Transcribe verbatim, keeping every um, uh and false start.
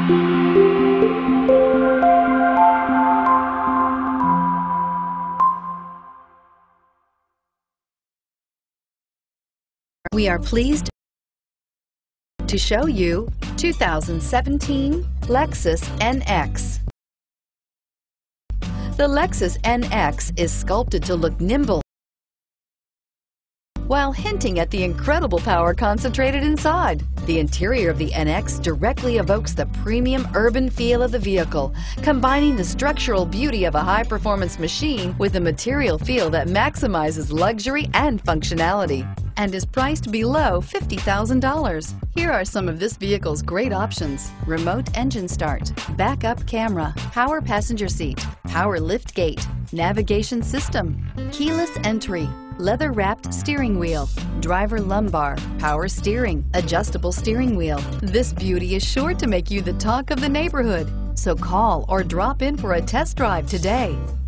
We are pleased to show you two thousand seventeen Lexus N X. The Lexus N X is sculpted to look nimble while hinting at the incredible power concentrated inside. The interior of the N X directly evokes the premium urban feel of the vehicle, combining the structural beauty of a high-performance machine with a material feel that maximizes luxury and functionality, and is priced below fifty thousand dollars. Here are some of this vehicle's great options: remote engine start, backup camera, power passenger seat, power lift gate, navigation system, keyless entry, leather-wrapped steering wheel, driver lumbar, power steering, adjustable steering wheel. This beauty is sure to make you the talk of the neighborhood. So call or drop in for a test drive today.